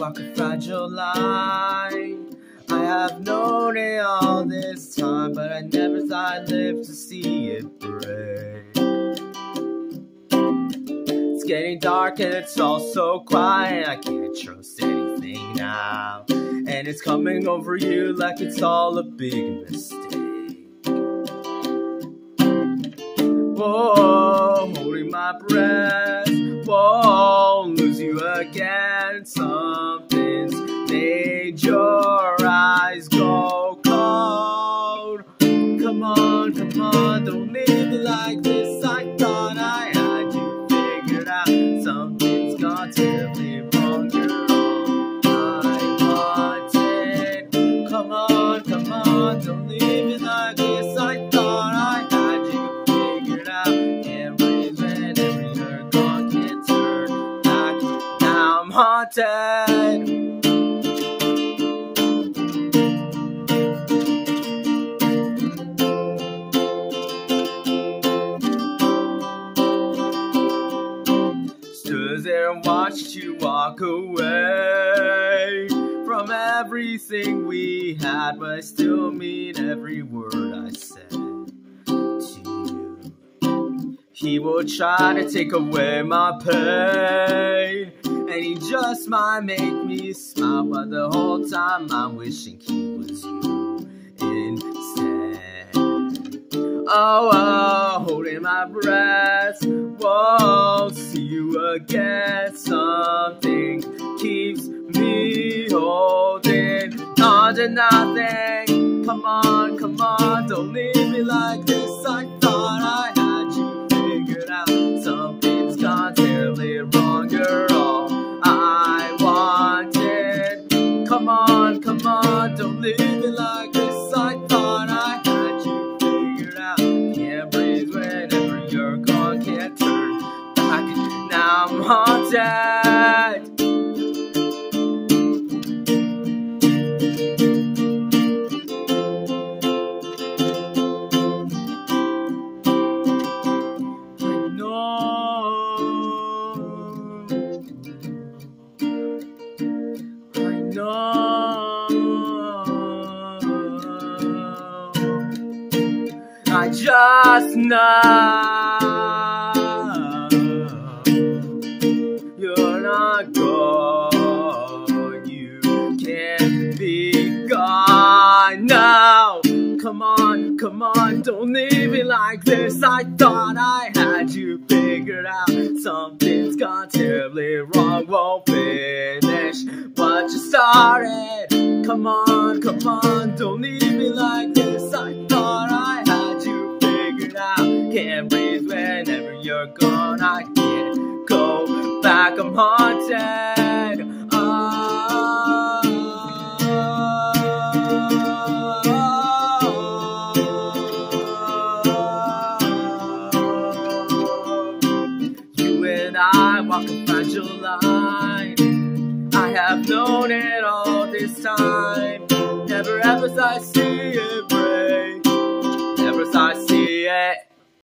walk a fragile line. I have known it all this time, but I never thought I'd live to see it break. It's getting dark and it's all so quiet, I can't trust anything now. And it's coming over you like it's all a big mistake. Whoa, holding my breath. Whoa, lose you again. Something's made your eyes go cold. Come on, don't leave me like this. I thought I had you figured out. Something's gone terribly wrong. You're all I wanted. Come on, don't leave me like this. I thought I had you figured out. Can't breathe whenever you're gone. Can't turn back. Now I'm haunted. Stood there and watched you walk away from everything we had, but I still mean every word I said to you. He will try to take away my pain, and he just might make me smile, but the whole time I'm wishing he was you instead. Oh, holding my breath. Whoa, see you again. Something keeps me holding on to nothing. Come on, don't leave me like this. I thought I had you figured out. Something's gone terribly wrong. You're all I wanted. Come on, don't leave me like this. I thought I had you figured out. Can't breathe whenever you're gone. Can't turn back. Now I'm haunted. I just know you're not gone. You can't be gone now. Come on, don't leave me like this. I thought I had you figured out. Something's gone terribly wrong. Won't finish what you started. Come on, don't leave me like this. I thought I had you figured out. Can't breathe whenever you're gone. I can't go back. I'm haunted. You and I walk a fragile line. I have known it all this time. Never ever thought I'd see it.